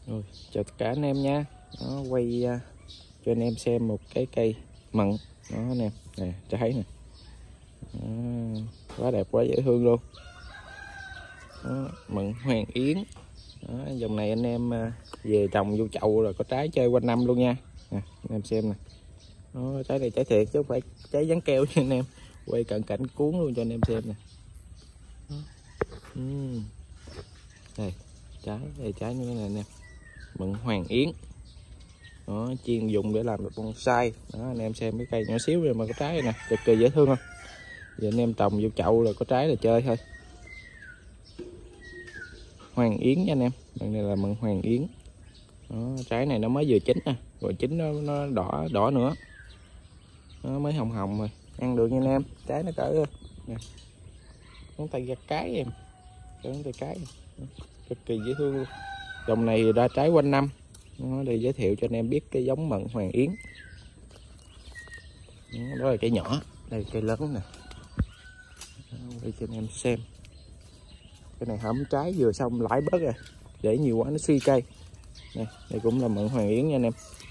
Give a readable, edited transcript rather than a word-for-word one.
Rồi, chào tất cả anh em nha. Nó quay cho anh em xem một cái cây mận đó anh em. Nè, trái nè. Đó, quá đẹp, quá dễ thương luôn. Đó, mận Hoàng Yến. Đó, dòng này anh em về trồng vô chậu là có trái chơi quanh năm luôn nha. Nè, anh em xem nè. Đó, trái này trái thiệt chứ không phải trái dán keo nha anh em. Quay cận cảnh cuốn luôn cho anh em xem nè. Đây trái như thế này nè. Mận Hoàng Yến. Đó, chuyên dùng để làm bonsai. Đó, anh em xem cái cây nhỏ xíu rồi mà có trái nè, cực kỳ dễ thương không. Giờ anh em trồng vô chậu là có trái là chơi thôi. Hoàng Yến nha anh em, đoạn này là mận Hoàng Yến. Đó, trái này nó mới vừa chín nè, rồi chín nó đỏ đỏ nữa, nó mới hồng hồng rồi, ăn được nha anh em. Trái nó cỡ nè, ngón tay gặt cái em, ngón tay cái, cực kỳ dễ thương luôn. Dòng này ra trái quanh năm. Nó để giới thiệu cho anh em biết cái giống mận Hoàng Yến. Đó là cây nhỏ, đây cây lớn nè. Đây cho anh em xem. Cái này hẩm trái vừa xong lãi bớt rồi, để nhiều quá nó suy cây. Đây cũng là mận Hoàng Yến nha anh em.